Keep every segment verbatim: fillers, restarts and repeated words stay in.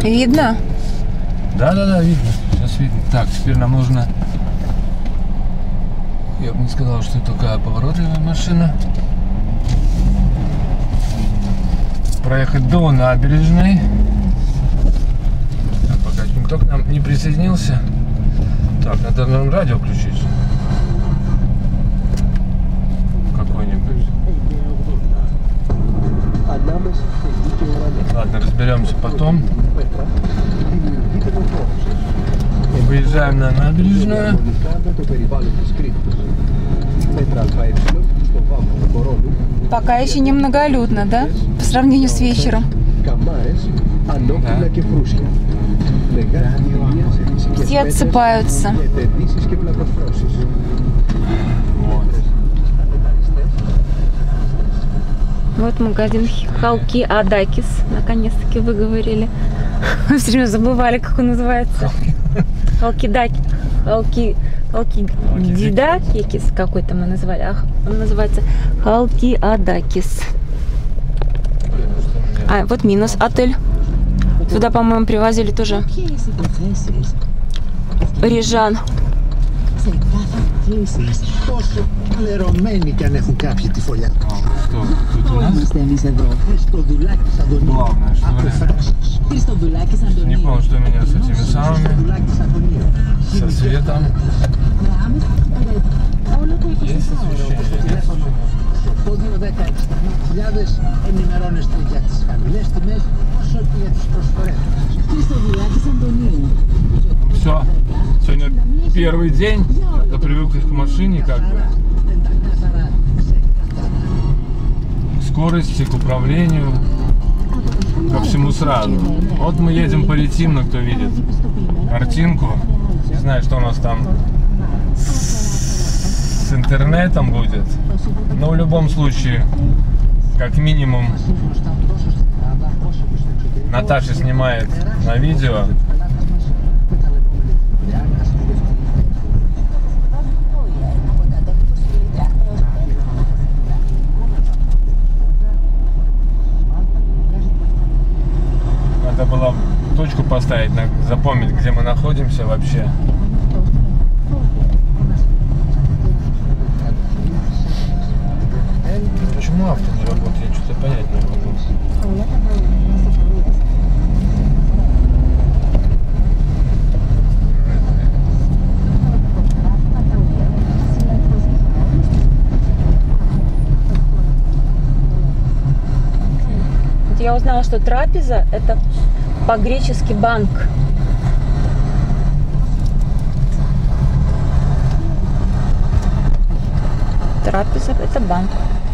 Видно? Да, да, да, видно. Сейчас видно. Так, теперь нам нужно... Я бы не сказал, что это такая поворотливая машина. Проехать до набережной. Так, пока никто к нам не присоединился. Так, надо нам радио включить. Какой-нибудь. Ладно, разберемся потом. Выезжаем на набережную. Пока еще немноголюдно, да? По сравнению с вечером. Да. Все отсыпаются. Вот. Вот магазин Халки Адакис. Наконец-таки выговорили. Мы все время забывали, как он называется. Халкидаки. Халки... Халки... Дидакис какой-то мы назвали. А он называется Халки Адакис. А, вот минус отель. Сюда, по-моему, привозили тоже рижан. Πόσο λερωμένοι κι αν έχουν κάποιοι τη φωλιά. Что, тут у нас? Χριστοδουλάκη Αντωνίου. Главное, что ли? Χριστοδουλάκη Αντωνίου. Не помню, что у меня с этими самыми. Со светом. Есть освещение? Нет? Το πόδιο δέκα χιλιάδες ενημερώνεστε για τις χαμηλές τιμές όσο και για τις προσφορές. Χριστοδουλάκη Αντωνίου. Все. Сегодня первый день. Я привык к машине, как бы. К скорости, к управлению. Ко всему сразу. Вот мы едем по Ретимно, кто видит картинку. Не знаю, что у нас там с интернетом будет. Но в любом случае, как минимум, Наташа снимает на видео. Надо было точку поставить, запомнить, где мы находимся вообще. Почему авто не работает? Я что-то понять не могу. Я узнала, что трапеза — это по-гречески банк. Трапеза — это банк.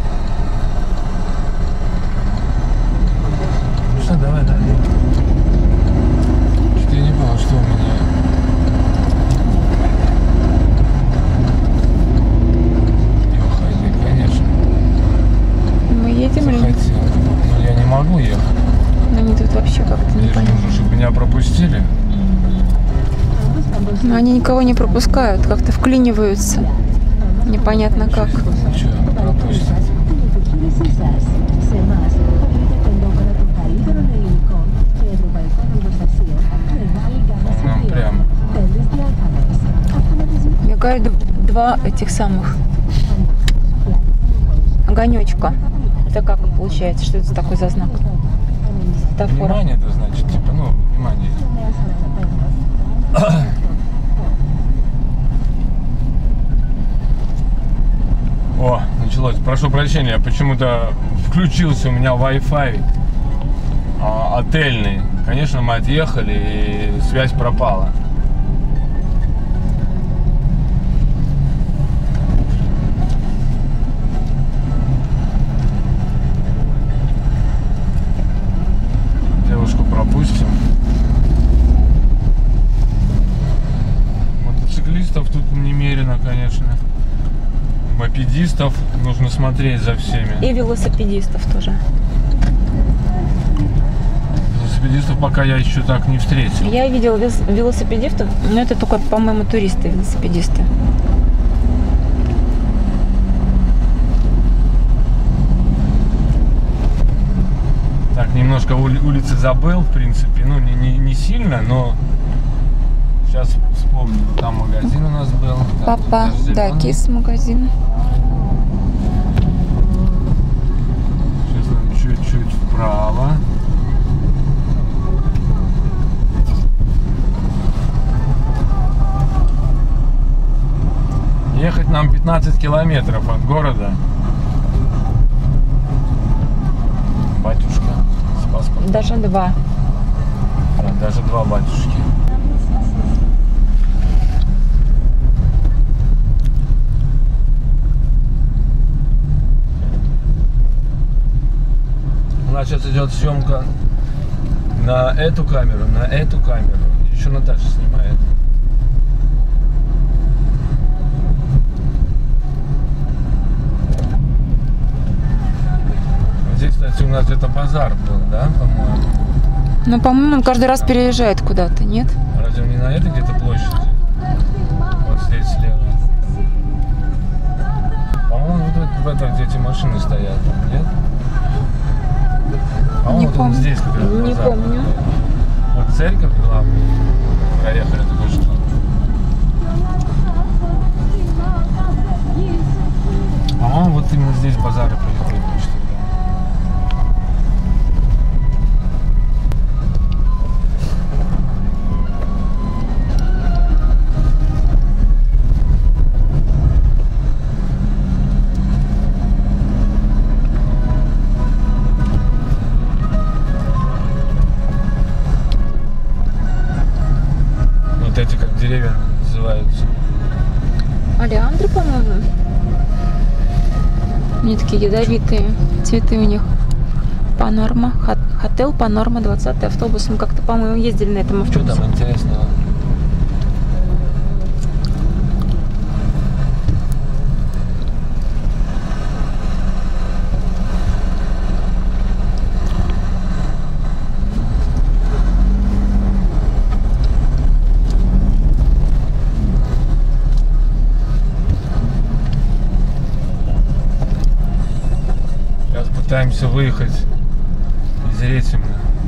Ну что, давай, давай. Что-то я не понял, что у меня. Ёхай, конечно. Мы едем или нет? Захотел. Но я не могу ехать. Но они тут вообще как-то Мне же непонятно. нужно, чтобы меня пропустили. Но они никого не пропускают, как-то вклиниваются. Непонятно как. Ну что, пропустят. Нам прямо. Мигают два этих самых огонечка. Это как получается? Что это такой за знак? Светофора. Внимание, это значит, типа, ну, внимание. О, началось. Прошу прощения, почему-то включился у меня Wi-Fi а, отельный. Конечно, мы отъехали и связь пропала. Девушку пропустим. Мотоциклистов тут немерено, конечно. Мопедистов нужно смотреть за всеми. И велосипедистов тоже. Велосипедистов пока я еще так не встретил. Я видела велосипедистов, но это только, по-моему, туристы, велосипедисты. Так, немножко немножко ули улицы забыл, в принципе. Ну, не, не, не сильно, но сейчас вспомнил. Там магазин у нас был. Папа Дакис магазин. Сейчас нам чуть-чуть вправо. Ехать нам пятнадцать километров от города. Батюшка с паспортом. Даже два. Да, даже два батюшки. У нас сейчас идет съемка на эту камеру, на эту камеру. Еще Наташа снимает. Здесь, кстати, у нас где-то базар был, да, по-моему? Ну, по-моему, он каждый раз переезжает куда-то, нет? Разве не на этой где-то площади? Вот здесь слева. По-моему, вот в это, где эти машины стоят, нет? По-моему, Не вот помню. он здесь как раз Не базар. помню. Вот церковь главная. Проехали только что. По-моему, вот именно здесь базары происходят. Вот эти как деревья называются. Олеандры, по-моему. Они такие ядовитые цветы у них. Панорма. Хот- Хотел Панорма, двадцатый автобус. Мы как-то, по-моему, ездили на этом Что автобусе. там интересного? Сейчас пытаемся выехать из Ретимна.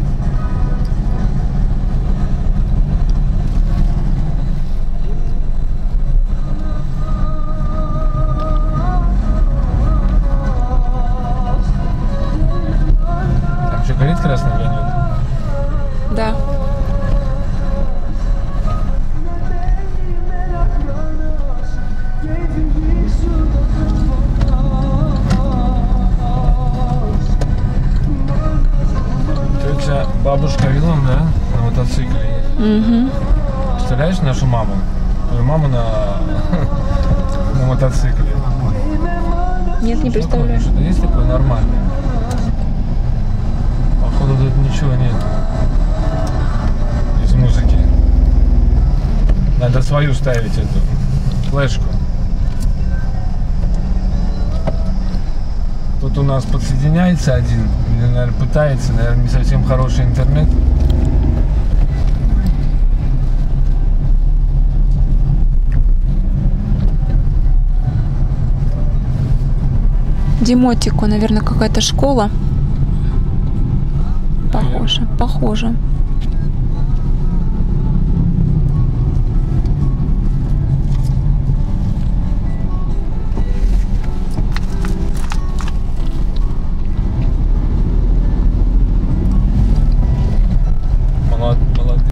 Там что, горит красный огонек? Да. Тетя, бабушка Вилон, да, на мотоцикле. Угу. Представляешь нашу маму? Твою маму на, на мотоцикле. Нет, не представляю. Что-то есть такое нормальное? Походу тут ничего нет из музыки. Надо свою ставить эту флешку. Тут у нас подсоединяется один, или, наверное, пытается, наверное, не совсем хороший интернет. Демотико, наверное, какая-то школа. Похоже, похоже. Молод, молодец.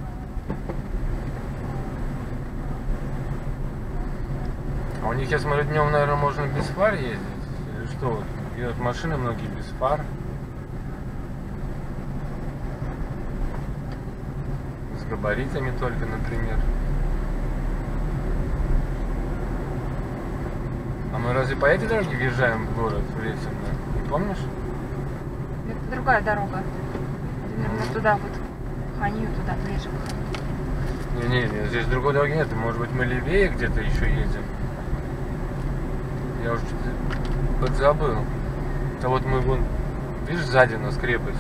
А у них, я смотрю, днем, наверное, можно без фар ездить. Или что? Вот, едут машины многие без фар. С габаритами только, например. А мы разве по этой дороге въезжаем в город, в Ретимно? Не помнишь? Это другая дорога. Наверное, туда вот. Ханию туда, ближе. Не-не-не, здесь другой дороги нет. Может быть, мы левее где-то еще едем. Я уже что-то подзабыл. А вот мы вон, видишь, сзади у нас крепость.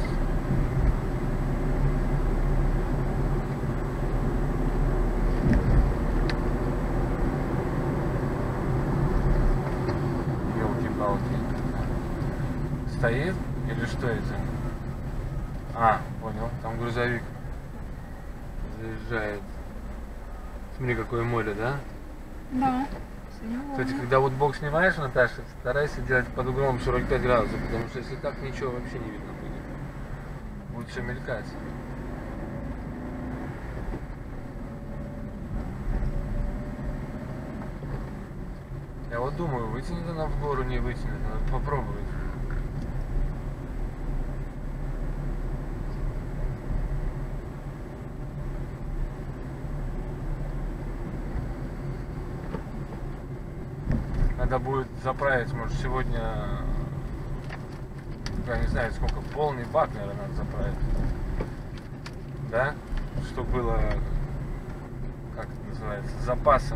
Ёлки-палки. Стоит? Или что это? А, понял, там грузовик заезжает. Смотри, какое море, да? Да. Кстати, когда вот бок снимаешь, Наташа, старайся делать под углом сорок пять градусов, потому что если так, ничего вообще не видно будет. Будет все мелькать. Я вот думаю, вытянет она в гору, не вытянет, надо попробовать. Надо будет заправить, может, сегодня, я не знаю сколько, полный бак, наверное, надо заправить. Да? Чтобы было, как это называется, с запасом.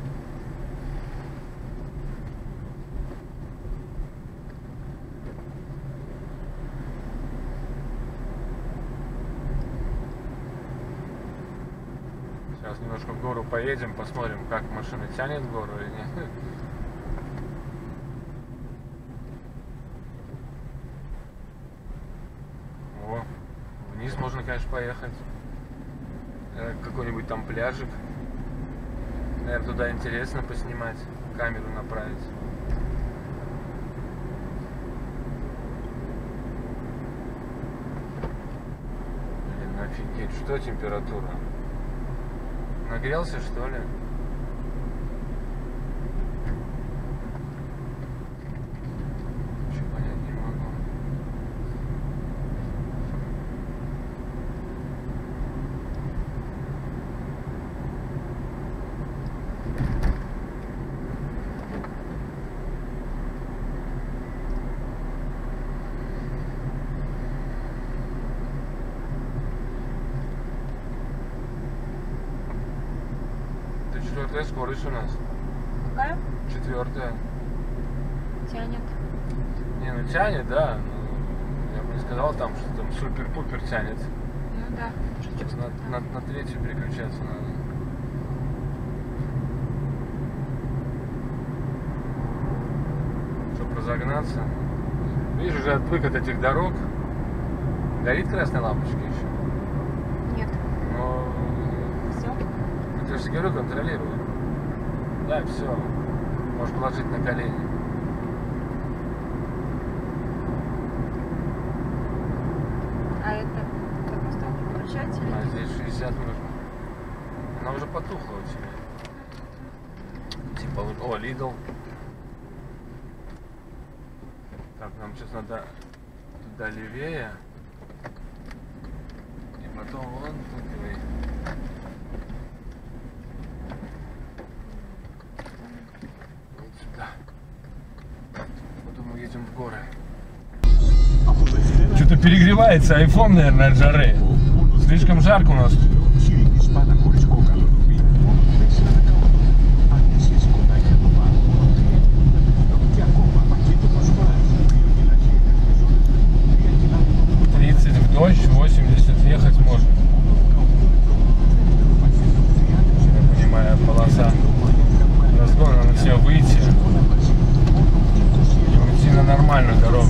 Сейчас немножко в гору поедем, посмотрим, как машина тянет в гору или нет. О, вниз можно, конечно, поехать. Какой-нибудь там пляжик. Наверное, туда интересно поснимать, камеру направить. Блин, офигеть, что температура? Нагрелся, что ли? Ничего понять не могу. Четвертая скорость у нас. Какая? Четвертая. Тянет. Не, ну тянет, да. Ну, я бы не сказал там, что там супер-пупер тянет. Ну да. Сейчас на, на, на третью переключаться надо. Чтобы разогнаться. Видишь, уже отвык от этих дорог. Горит красная лампочка еще. Нет. Но Все. я же говорю, контролирую. Да, все. Можешь положить на колени. А это как мы стали включать или А нет? здесь шестьдесят нужно. Она уже потухла у тебя. Типа, о, Lidl. Так, нам сейчас надо туда левее. И потом вон туда. Потом мы едем в горы. Что-то перегревается айфон, наверное, от жары. Слишком жарко у нас. тридцать в дождь, восемьдесят ехать можно. Я понимаю, полоса разгона, надо все выйти. На нормальную дорогу.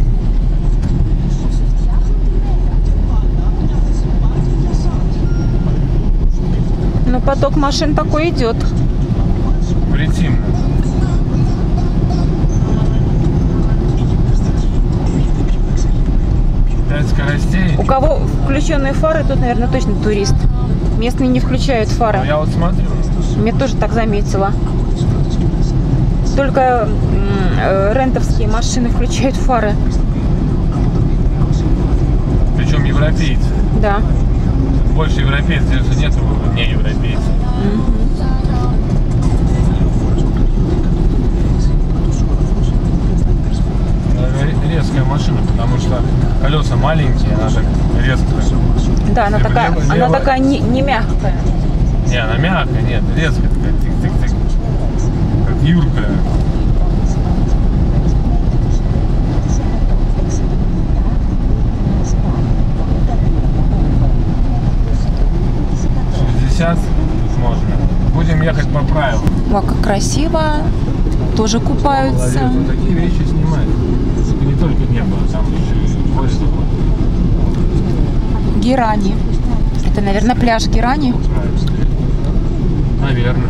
Ну, поток машин такой идет. Притимно. пять скоростей. У кого включенные фары, тут, наверное, точно турист. Местные не включают фары. Ну, я вот смотрю. Мне тоже так заметила. Только э, рентовские машины включают фары. Причем европейцы. Да. Больше европейцев, здесь же нету не европейцев. Угу. Резкая машина, потому что колеса маленькие, она так резко. Да, она Либо такая, лево, она лево. такая не, не мягкая. Не, она мягкая, нет, резкая такая, тык-тык-тык. Как Юрка. шестьдесят можно. Будем ехать по правилам. О, как красиво. Тоже купаются. Молодец, вот такие вещи снимают. Не только небо, там еще и море. Герани. Это, наверное, пляж Герани. Наверное.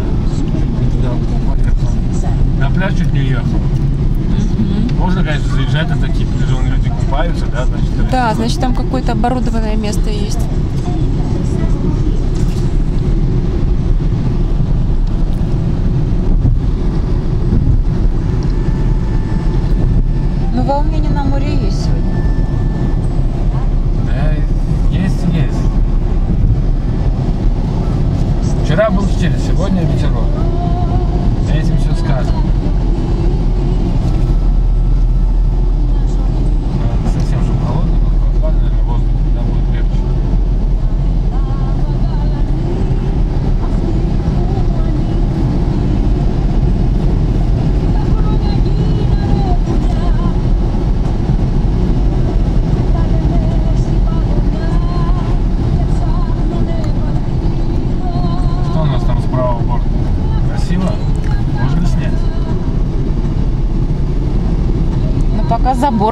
На пляж чуть не уехал. Можно, конечно, заезжать на такие пляжи, люди купаются, да, значит. Да, значит, там какое-то оборудованное место есть. Ну, волнение на море есть сегодня. Да, есть, есть. Вчера был штиль, сегодня ветерок. Этим все сказано. Совсем же холодно, но прохладно, наверное, воздух тогда будет легче. Что у нас там с правого борта? Красиво? Можно снять? Ну, пока забор.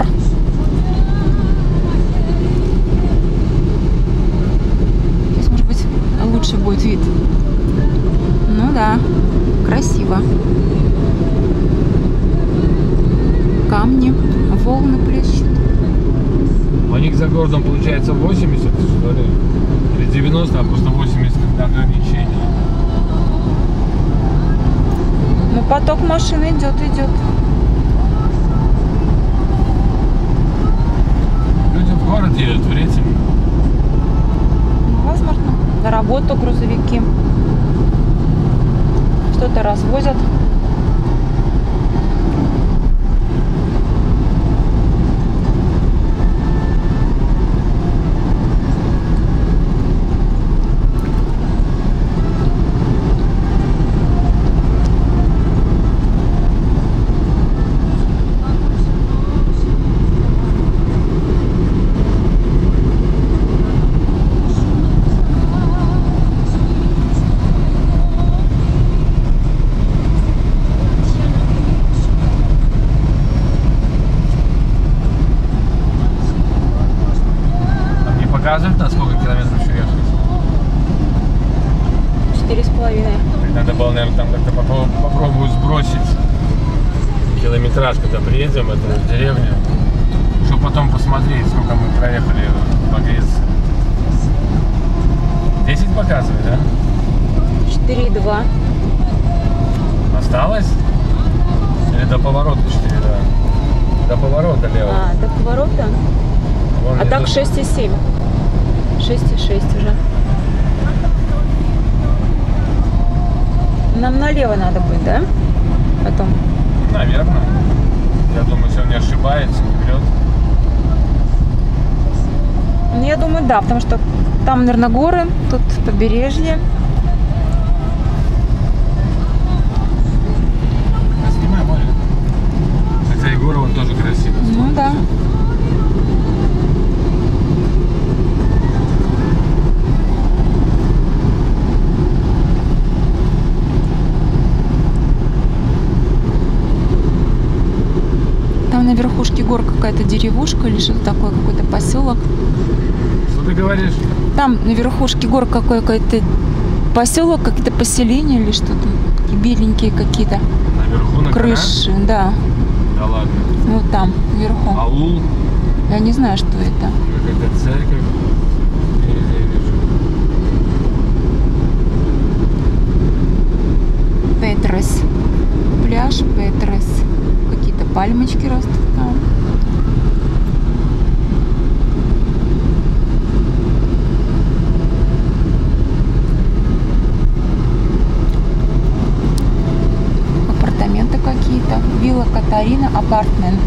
Здесь, может быть, лучше будет вид. Ну да, красиво. Камни, волны плещут. У них за городом получается восемьдесят, что ли? Или девяносто, а просто восемьдесят ограничений. Ну, поток машин идет, идет. Люди в город едут, в Рете. Возможно. На работу грузовики. Что-то развозят. Показывает, на сколько километров еще ехать? Четыре с половиной. Надо было, наверное, там как-то попробую, попробую сбросить километраж, когда приедем в эту деревню, чтобы потом посмотреть, сколько мы проехали по Греции. десять показывает, да? четыре и два. Осталось? Или до поворота четыре и два? До поворота лево. А, до поворота? Вон А так внизу. шесть и семь. шесть и шесть уже. Нам налево надо будет, да? Потом. Наверное. Я думаю, если он не ошибается, не врет. Ну, я думаю, да, потому что там, наверное, горы, тут побережье. Снимай море. Хотя и горы он тоже красивый. Ну да. Там на верхушке гор какая-то деревушка или что-то такое, какой-то поселок. Что ты говоришь? Там на верхушке гор какой-то поселок, какие-то поселения или что-то. Такие беленькие какие-то Наверху на крыши, да. Да ладно. Вот там, вверху. Аул. Я не знаю, что это. Какая-то церковь. Я вижу. Петрес. Пляж Петрес. Какие-то пальмочки растут там. Апартаменты какие-то. Вилла Катарина апартмент.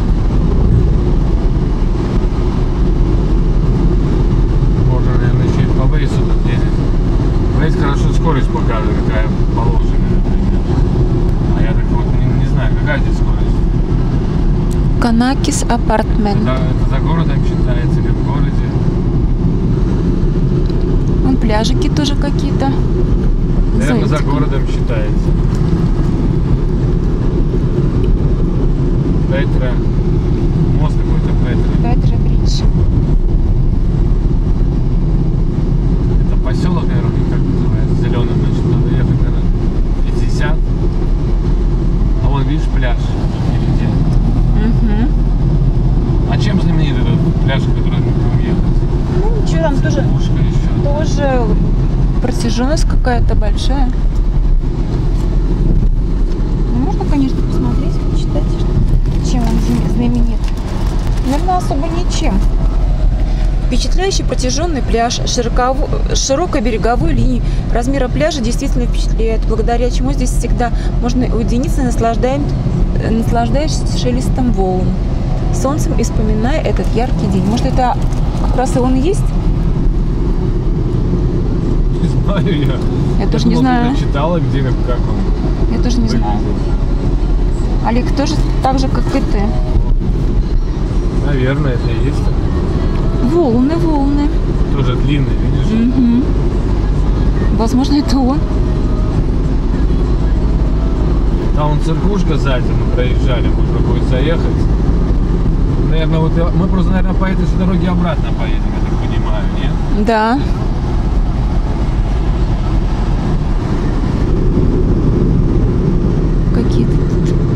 Можно, наверное, еще и по Вейсу тут ездить. Вейс хорошо скорость показывает, какая положенная, например. А я так вот не, не знаю, какая здесь скорость. Канакис апартмент. Это, это за городом считается, как в городе. Вон пляжики тоже какие-то. Наверное, за Зонтиком. городом считается. Петра. Мост какой-то Петра. Петра Бридж. протяженность какая-то большая. Ну, можно, конечно, посмотреть, почитать, чем он знаменит. Наверное, особо ничем. Впечатляющий протяженный пляж, широково, широкой береговой линии. Размеры пляжа действительно впечатляют, благодаря чему здесь всегда можно уединиться, наслаждаясь шелестом волн, солнцем и вспоминая этот яркий день. Может, это как раз и он и есть? Не знаю я. Я тоже не знаю. Я читала, где, как, как он. Я тоже не знаю. Олег тоже так же, как и ты. Наверное, это и есть. Волны, волны. Тоже длинные, видишь? Угу. Возможно, это он. Там вон церквушка сзади, мы проезжали, можно будет заехать. Наверное, вот мы просто, наверное, по этой же дороге обратно поедем, я так понимаю, нет? Да. Какие-то тут.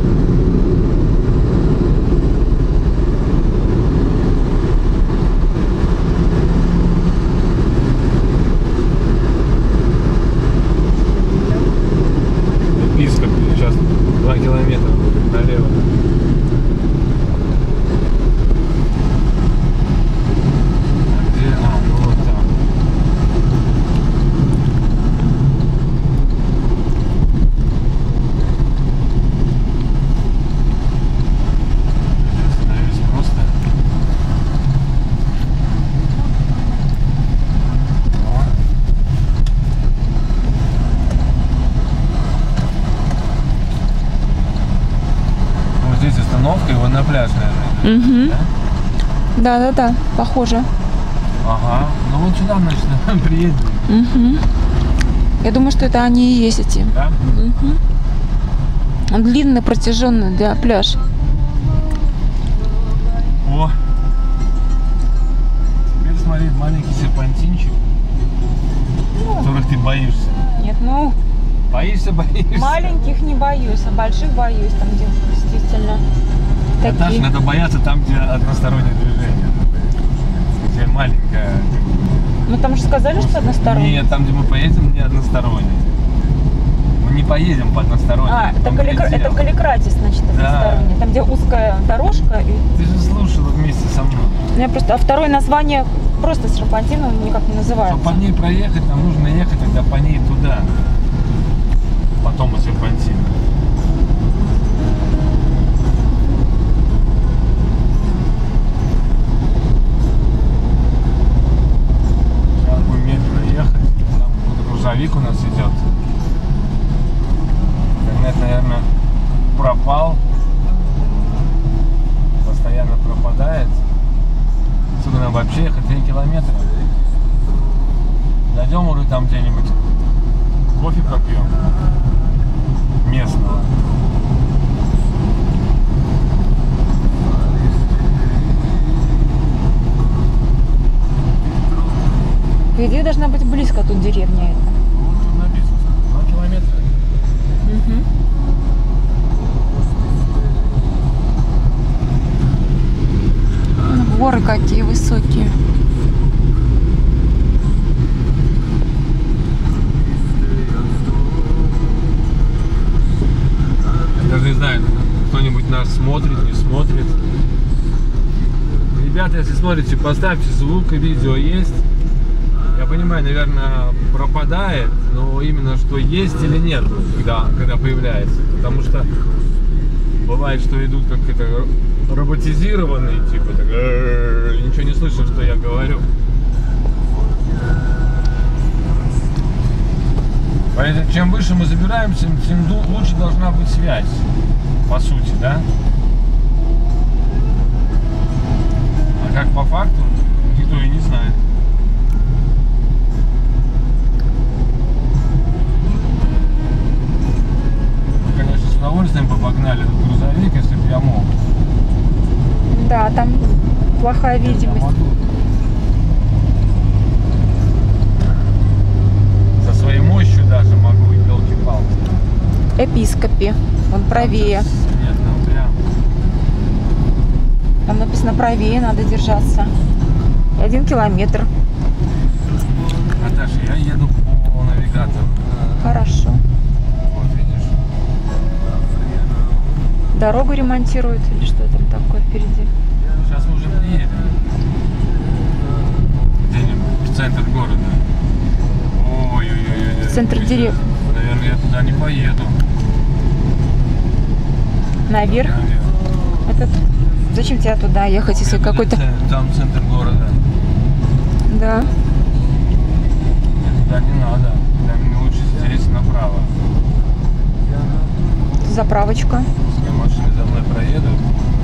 Близко, сейчас два километра будет налево. А где? А, ну вот там. Остановились просто. О. Вот здесь остановка, и вот на пляж, наверное. Угу. Да? Да, да, да, похоже. Ага. Ну вот сюда, значит, приедем. Угу. Я думаю, что это они и есть эти. Да? Угу. Длинный, протяженный, да, пляж. О! Теперь смотри, маленький серпантинчик, которых ты боишься. Нет, ну, Боишься, боишься. маленьких не боюсь, а больших боюсь, там, где действительно Наташа, такие. надо бояться там, где одностороннее движение. Где маленькая. Ну, там же сказали, что односторонний. Нет, там, где мы поедем, не односторонний. Мы не поедем по одностороннему. А, это, Там каликра... предел. это каликрате, значит, односторонний. Там, где узкая дорожка. И... Ты же слушала вместе со мной. У меня просто... А второе название просто серпантин, он никак не называется. Чтобы по ней проехать, нам нужно ехать тогда по ней туда. Потом и серпантин. Сейчас будем медленно ехать. Там какой-то грузовик у нас идет. Интернет, наверное, пропал. Постоянно пропадает. Отсюда нам вообще ехать три километра. Дойдем уже там где-нибудь. Кофе попьем. Местного. По идее, должна быть близко тут деревня эта. Ну, тут написано. Два километра. Угу. Горы какие высокие. Я даже не знаю, кто-нибудь нас смотрит, не смотрит. Ребята, если смотрите, поставьте звук, видео есть. Я понимаю, наверное, пропадает, но именно что есть или нет, когда, когда появляется. Потому что бывает, что идут как это роботизированные, типа так, ничего не слышно, что я говорю. Поэтому чем выше мы забираемся, тем лучше должна быть связь, по сути, да? А как по факту, никто и не знает. Мы, конечно, с удовольствием бы погнали этот грузовик, если бы я мог. Да, там плохая Я видимость. могу. Со своей мощью даже могу, елки-палки. Епископи. Он правее. Нет, ну прям. Там написано правее, надо держаться. Один километр. Наташа, я еду по навигации. когда-то. Хорошо. Вот видишь. Дорогу ремонтируют или что там такое впереди? Сейчас мы уже приедем. Где-нибудь в центр города. Ой-ой-ой. Центр деревни. Наверное, я туда не поеду. Наверх? Наверх. Это... Зачем тебе туда ехать, если Это какой-то... Там центр города. Да. Туда не надо. Там лучше здесь направо. Заправочка. Если машины за мной проедут.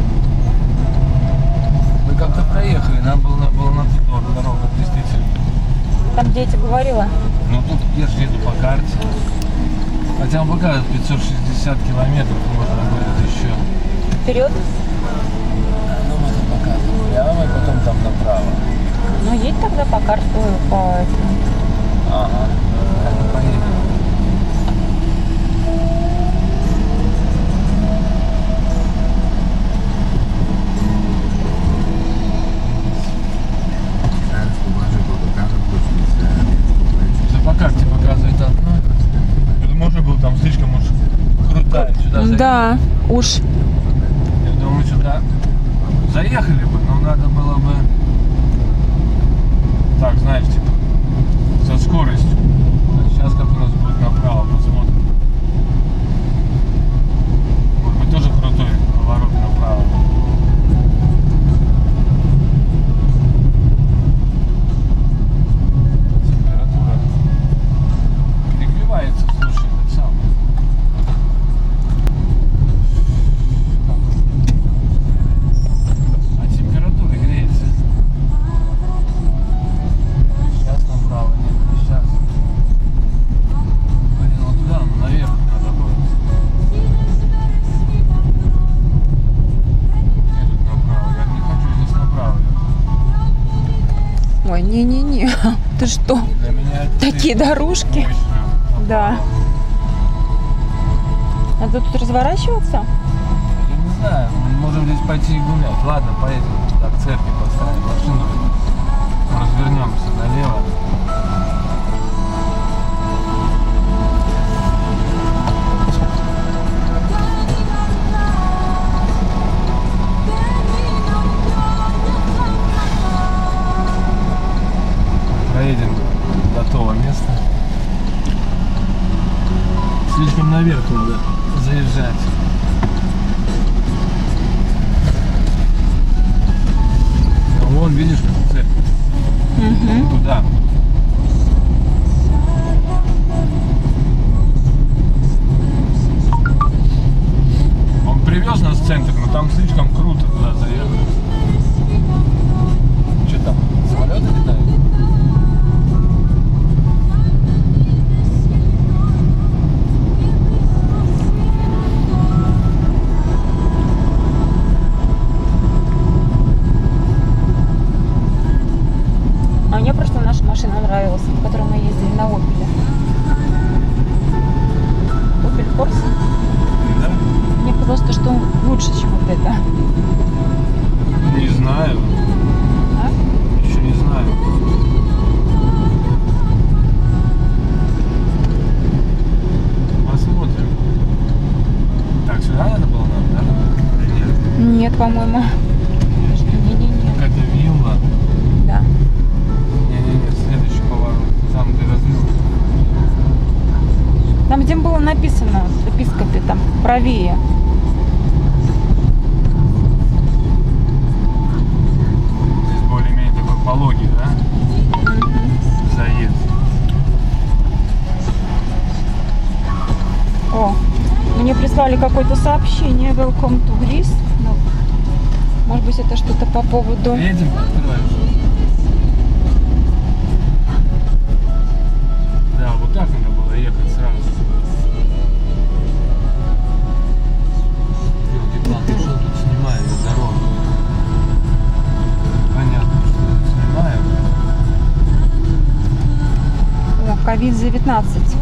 Мы как-то проехали, нам было, было на ту сторону дорога, действительно. Там, где я тебе говорила? Ну тут я же еду по карте. Хотя он показывает пятьсот шестьдесят километров, можно будет еще. Вперед? Ну вот он показывает прямо и потом там направо. Ну, едь тогда по карте, по этому. Ага. Так, поедем. За по карте показывает одно. Я думаю, уже был там слишком уж крутая. Сюда заехали. Да, уж. Я думаю, сюда заехали бы, но надо было бы так, знаешь, типа со скоростью. А сейчас как у нас будет направо, посмотрим. Может быть тоже крутой поворот направо. Температура перегревается, слушай, это самое. А температура греется. Сейчас направо, нет, не сейчас. Блин, ну туда, ну наверх надо будет. Где тут направо? Я не хочу здесь направо. Ой, не-не-не. Ты что? Для меня это Такие слишком дорожки. мощно. Да. Надо тут разворачиваться? Я не знаю, мы можем здесь пойти и гулять. Ладно, поедем туда, к церкви поставим машину. Развернемся налево. Проедем до того места. Слишком наверх надо заезжать. А вон, видишь, как церковь? Угу. Туда. Он привез нас в центр, но там слишком круто туда заехать. Что там, самолеты летают? А мне просто наша машина нравилась, в которой мы ездили на Opel. Opel Corsa. Да? Мне казалось, что он лучше, чем вот это. Не знаю. А? Еще не знаю. Посмотрим. Так, сюда надо было нам, да? Или нет? Нет, по-моему. Не-не-не. Какая-то вилла. Да. Не-не-не, следующий поворот. Там, где развилка. Там, где было написано в Епископе, там правее. Здесь более-менее такой пологий, да? Заезд. О, мне прислали какое-то сообщение Welcome to Greece. Ну, может быть, это что-то по поводу... Едем, открываешь. Да, вот так надо было ехать сразу. Елки-палки, что тут снимаю дорогу? Понятно, что я снимаю. О, ковид девятнадцать.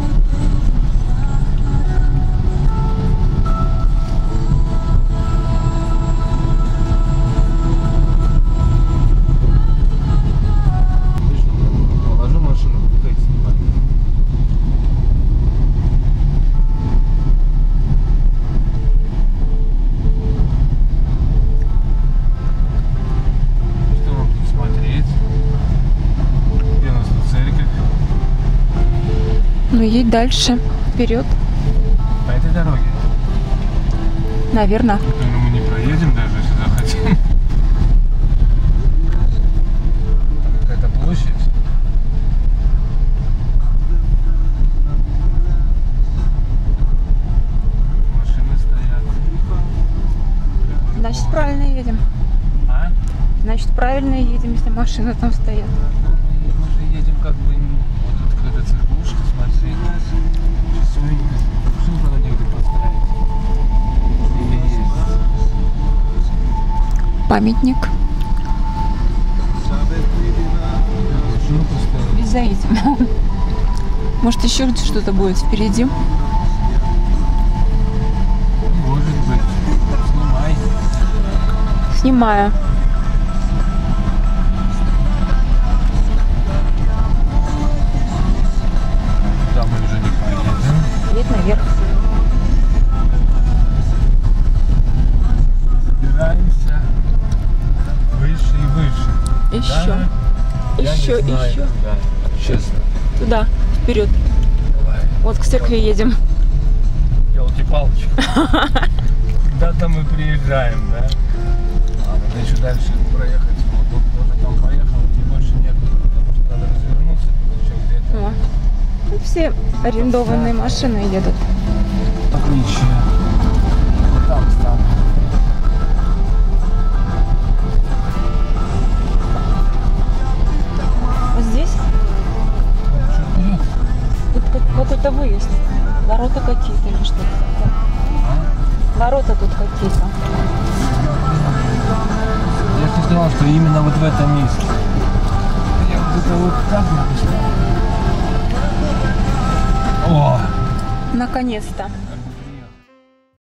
Положу машину, буду как снимать. Ну, едь дальше, вперед, По этой дороге. наверное. Ну, мы не проедем даже, если захотим. Какая-то площадь. Машины стоят. Значит, правильно едем. А? Значит, правильно едем, если машины там стоят. Мы же едем как бы... Вот тут какая-то церквушка, смотри. Сейчас мы машину надо негде поставить. Или есть. Памятник. Машину поставить. И заедем. Может, еще что-то будет впереди. Может быть. Снимай. Снимаю. Да, мы уже не поедем. Едь наверх. Забираемся выше и выше. Еще. Да? Я Еще, не знаю, еще. Да, честно. Туда, вперед. Давай. Вот к церкви едем. Елки-палки. Куда-то мы приезжаем, да? А, надо еще дальше проехать. Вот тут тоже там поехал, и больше нет. Потому что надо развернуться, тут еще где-то. О. Ну, все арендованные машины едут. Отлично. Вот там стану. Вот здесь Что вперед? тут как- какой-то выезд. Ворота какие-то или что-то такое. А? Ворота тут какие-то. Я же сказал, что именно вот в этом месте. Я вот это вот так написал. О! Наконец-то.